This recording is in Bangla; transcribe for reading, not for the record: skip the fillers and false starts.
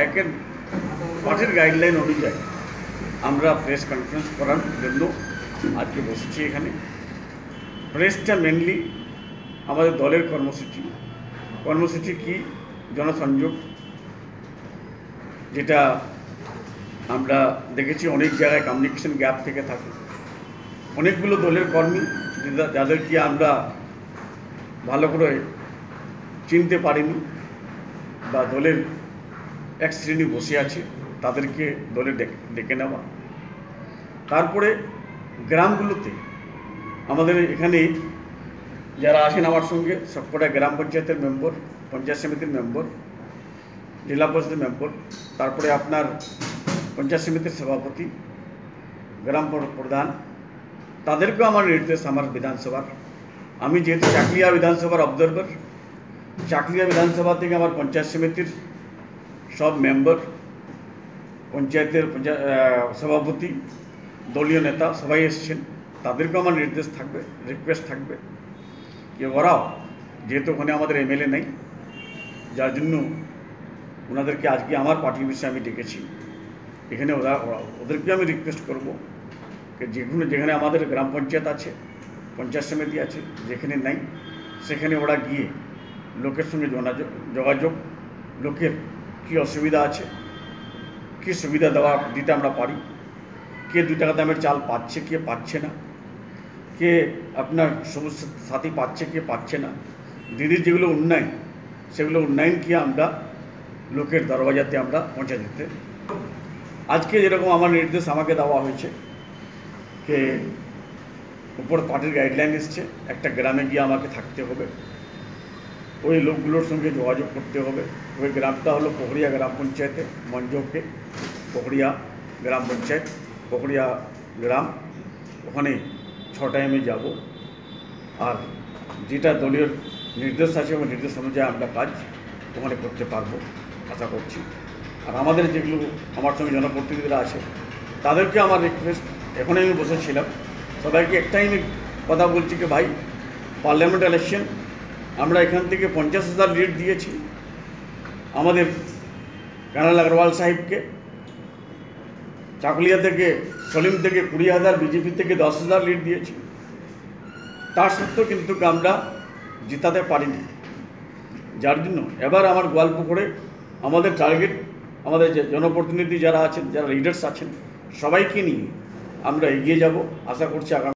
একের পার্টির গাইডলাইন অনুযায়ী আমরা প্রেস কনফারেন্স করার জন্য আজকে বসেছি এখানে। প্রেসটা মেনলি আমাদের দলের কর্মসূচি কি জনসংযোগ, যেটা আমরা দেখেছি অনেক জায়গায় কমিউনিকেশন গ্যাপ থেকে থাকে। অনেকগুলো দলের কর্মী যাদেরকে আমরা ভালো করে চিনতে পারিনি বা দলের এক শ্রেণী বসে আছে, তাদেরকে দলে ডেকে নেওয়া। তারপরে গ্রামগুলোতে আমাদের এখানে যারা আছেন আমার সঙ্গে সবকটা গ্রাম পঞ্চায়েতের মেম্বার, পঞ্চায়েত সমিতির মেম্বার, জেলা পরিষদের মেম্বার, তারপরে আপনার পঞ্চায়েত সমিতির সভাপতি, গ্রাম প্রধান, তাদেরকেও আমার নির্দেশ আমার বিধানসভার। আমি যেহেতু চাকলিয়া বিধানসভার অবজারভার, চাকলিয়া বিধানসভা থেকে আমার পঞ্চায়েত সমিতির সব মেম্বার, পঞ্চায়েতের সভাপতি, দলীয় নেতা সবাই এসেছেন, তাদেরকেও আমার নির্দেশ থাকবে, রিকোয়েস্ট থাকবে যে ওরাও, যেহেতু ওখানে আমাদের এমএলএ নেই, যার জন্য ওনাদেরকে আজকে আমার পার্টির বিষয়ে আমি ডেকেছি। এখানে ওদেরকে আমি রিকোয়েস্ট করব যেখানে আমাদের গ্রাম পঞ্চায়েত আছে, পঞ্চায়েত সমিতি আছে, যেখানে নাই সেখানে ওরা গিয়ে লোকের সঙ্গে যোগাযোগ, লোকের কী অসুবিধা আছে, কী সুবিধা দিতে আমরা পারি, কে 2 টাকা দামের চাল পাচ্ছে, কে পাচ্ছে না, কে আপনার সবুজ সাথী পাচ্ছে, কে পাচ্ছে না, দিদির যেগুলো উন্নয়ন, সেগুলো উন্নয়ন কি আমরা লোকের দরওয়াজাতে আমরা পৌঁছে দিতে। আজকে যেরকম আমার নির্দেশ আমাকে দেওয়া হয়েছে যে উপর পার্টির গাইডলাইন এসছে, একটা গ্রামে গিয়ে আমাকে থাকতে হবে, ওই লোকগুলোর সঙ্গে যোগাযোগ করতে হবে। ওই গ্রামটা হলো পোখরিয়া গ্রাম পঞ্চায়েতে, মঞ্জকে পোখরিয়া গ্রাম পঞ্চায়েত, পোখরিয়া গ্রাম। ওখানে 6টায় আমি যাব, আর যেটা দলীয় নির্দেশ আছে ওই নির্দেশ অনুযায়ী আমরা কাজ ওখানে করতে পারবো আশা করছি। আর আমাদের যেগুলো আমার সঙ্গে জনপ্রতিনিধিরা আছে তাদেরকে আমার রিকোয়েস্ট, এখন আমি বসেছিলাম, সবাইকে একটাই আমি কথা বলছি যে ভাই, পার্লামেন্ট ইলেকশন আমরা এখান থেকে 50,000 লিড দিয়েছি আমাদের কানাল আগরওয়াল সাহেবকে, চাকুলিয়া থেকে সলিম থেকে 20,000, বিজেপি থেকে 10,000 লিড দিয়েছি। তার সত্ত্বেও কিন্তু আমরা জিতাতে পারিনি। যার জন্য এবার আমার গোয়ালপুকুরে আমাদের টার্গেট, আমাদের যে জনপ্রতিনিধি যারা আছেন, যারা লিডার্স আছেন, সবাইকে নিয়ে আমরা এগিয়ে যাব। আশা করছি আগামী